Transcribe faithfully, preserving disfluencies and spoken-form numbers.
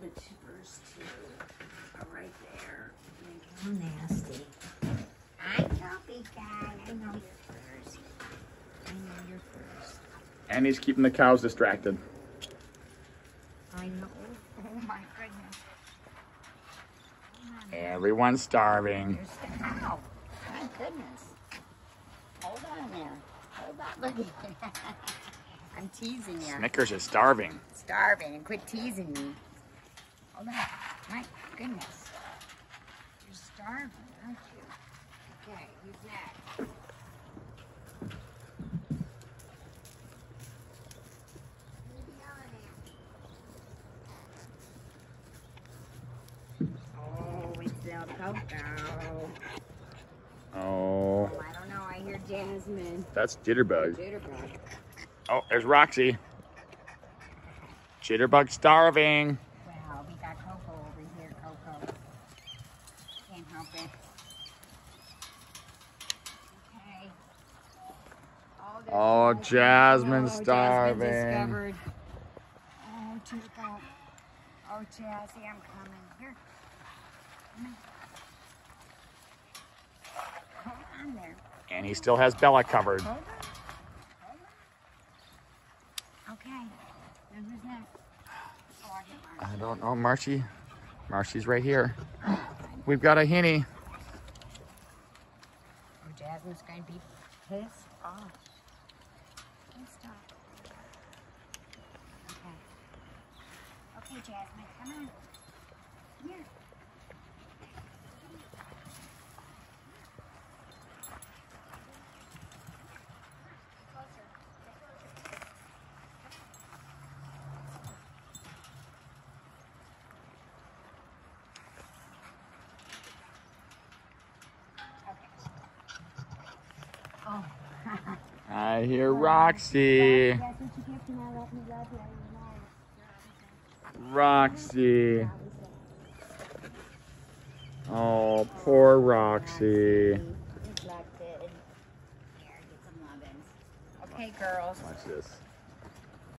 the chippers too are right there. How nasty. I know, big guy. I know you're first. I know you're first. And he's keeping the cows distracted. I know. Oh my goodness. Everyone's starving. You're st Ow. My goodness. Hold on there. Hold on. Look at it. I'm teasing you. Snickers is starving. Starving, and quit teasing me. Hold on. My goodness. You're starving, aren't you? Okay, who's next? Oh, it's El Coco. Oh. Oh, I don't know. I hear Jasmine. That's Jitterbug. Jitterbug. Oh, there's Roxy. Jitterbug starving. Wow, we got Coco over here, Coco. Can't help it. Okay. Oh, there's Oh, Jasmine. Jasmine's Oh, starving. Jasmine discovered. Oh, Chico. Oh, Jazzy, I'm coming. Here. Come on. Hold on there. And he still has Bella covered. Hold on. Hold on. Okay. Then who's next? Oh, I get Marcy. I don't know, Marcy. Marcy's right here. We've got a Henny. Oh, Jasmine's going to be pissed off. Pissed off. Okay. Okay, Jasmine, come on. Come here. Oh. I hear Roxy. That's what you get for not letting me love you anymore. Roxy. Oh, poor Roxy. Neglected. Here, get some lovins. Okay, girls. Watch this.